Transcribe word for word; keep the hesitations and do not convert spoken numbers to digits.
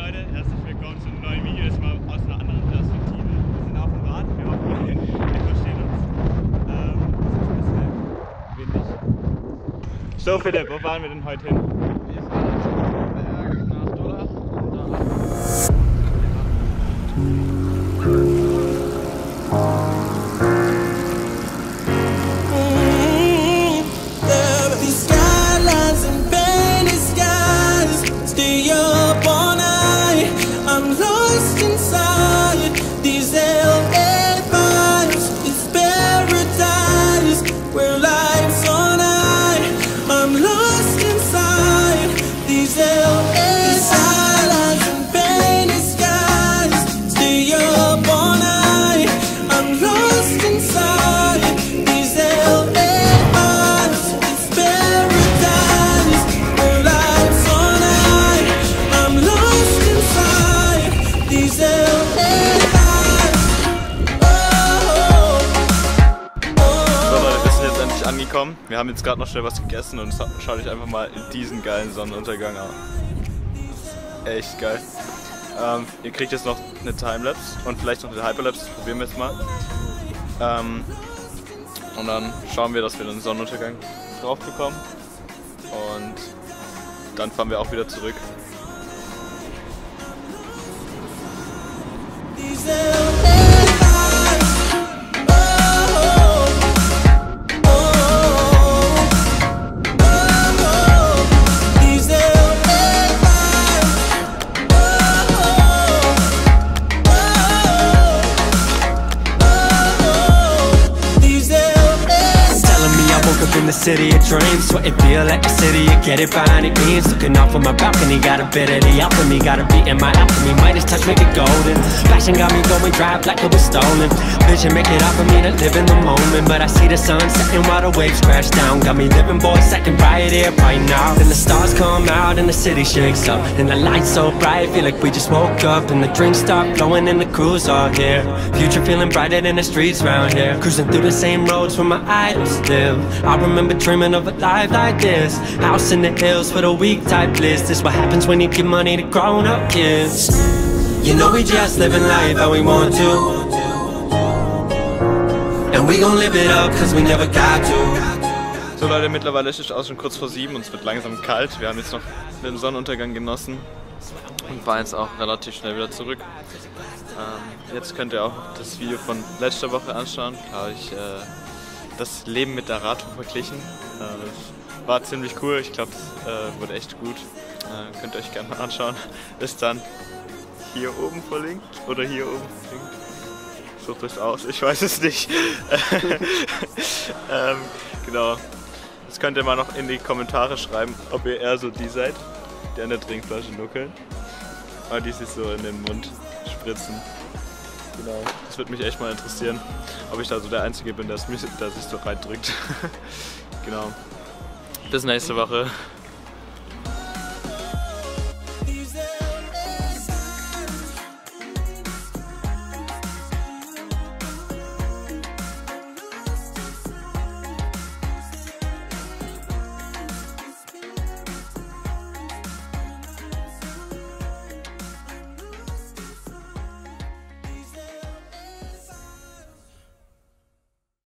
Leute, herzlich willkommen zu einem neuen Video, das mal aus einer anderen Perspektive. Wir sind auf dem Rad, wir hoffen, ihr versteht uns. Ähm, es ist ein bisschen windig. So Philipp, wo fahren wir denn heute hin? Wir fahren jetzt vom Berg nach Durlach und da ab. Angekommen. Wir haben jetzt gerade noch schnell was gegessen und schaut euch einfach mal diesen geilen Sonnenuntergang an. Das ist echt geil. Ähm, ihr kriegt jetzt noch eine Timelapse und vielleicht noch eine Hyperlapse, das probieren wir jetzt mal. Ähm, und dann schauen wir, dass wir den Sonnenuntergang drauf bekommen und dann fahren wir auch wieder zurück. In the city of dreams, what it feel like the city of get it by any means. Looking off on my balcony, got a bit of the alchemy, got a beat in my alchemy, Midas touch make it golden. Passion got me going drive like it was stolen. Vision make it out for me to live in the moment, but I see the sun setting while the waves crash down. Got me living, boy, second right here, right now. Then the stars come out and the city shakes up, and the lights so bright, feel like we just woke up. And the drinks start flowing and the crews are here. Future feeling brighter than the streets round here. Cruising through the same roads where my idols live. I remember dreaming of a life like this. House in the hills for the weak type bliss. This what happens when you give money to grown-up kids. You know we just living life how we want to, and we gon' live it up cause we never got to. So Leute, mittlerweile ist es auch schon kurz vor sieben und es wird langsam kalt. Wir haben jetzt noch den Sonnenuntergang genossen und fahren jetzt auch relativ schnell wieder zurück. Ähm, jetzt könnt ihr auch das Video von letzter Woche anschauen. Da habe ich äh, das Leben mit der Radtour verglichen. Äh, war ziemlich cool, ich glaube, es äh, wurde echt gut. Äh, könnt ihr euch gerne mal anschauen. Ist dann hier oben verlinkt oder hier oben verlinkt. Sucht euch aus, ich weiß es nicht. ähm, genau. Das könnt ihr mal noch in die Kommentare schreiben, ob ihr eher so die seid, die an der Trinkflasche nuckeln. Oder die sich so in den Mund spritzen. Genau, das würde mich echt mal interessieren, ob ich da so der Einzige bin, der sich so reindrückt. Genau. Bis nächste Woche.